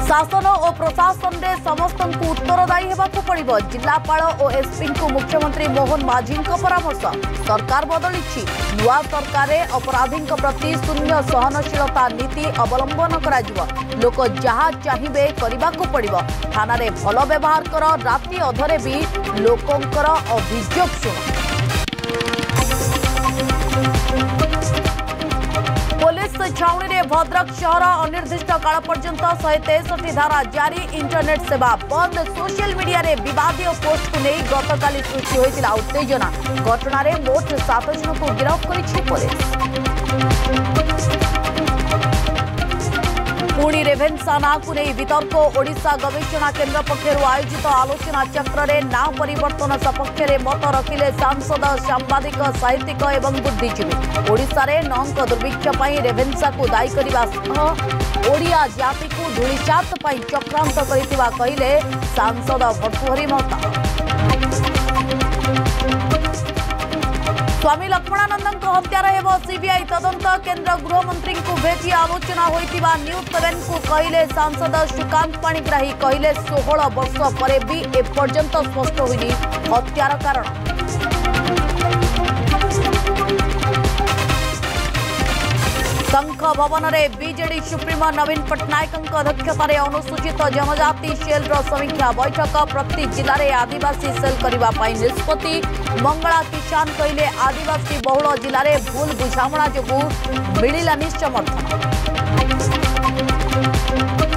शासन और प्रशासन में समस्त को उत्तरदायी होगाकू पड़िबो। जिलापाल और एसपी को मुख्यमंत्री मोहन माझी परामर्श। सरकार बदली नुआ सरकार अपराधी प्रति शून्य सहनशीलता नीति अवलंबन कराजिबो। लोक जहाँ चाहिए करने पड़िबो। थाना रे भल व्यवहार कर राति अधरे भी लोकंकर अभियोग शुण। पुलिस छाउणी में भद्रक शहर अनिर्दिष्ट काल पर्यंत 163 धारा जारी। इंटरनेट सेवा बंद। सोशल मीडिया रे विवादीय पोस्ट को नहीं गतकाली सृष्टि होइतिला उत्तेजना। घटना रे मोट 7 जन को गिरफ्त करिछि पुलिस। पुणी रेभेन्सा ना को नहीं वितर्क। ओडिशा गवेषणा केन्द्र पक्षर आयोजित आलोचना चक्र रे नाम परिवर्तन सपक्ष में मत रखिले सांसद, सांबादिक, साहित्यिक एवं बुद्धिजीवी। ओडिशा रे नौंक दुर्भिक्ष पर रेभेन्सा को दायी करने ओडिया जाति को धूलिचात चक्रांत करिथिबा कहिले सांसद भर्तृहरि महता। स्वामी लक्ष्मणानंद हत्यार हेब सीबीआई तदंत। केन्द्र गृहमंत्री को भेटी आलोचना होइतिबा न्यूज 7 को कहले सांसद श्रीकांत पाणिग्राही। कहले 16 वर्ष पर भी एपर्यंत स्पष्ट होइनी हत्यार कारण। शंख भवन में बीजेडी सुप्रीमो नवीन पट्टनायक अध्यक्षतार अनुसूचित जनजाति सेल समीक्षा बैठक। प्रति जिले में आदिवासी सेल करने निष्पत्ति। मंगला किसान कहले आदिवासी बहुल जिले में भूल बुझामणा जो मिलानी समर्थन।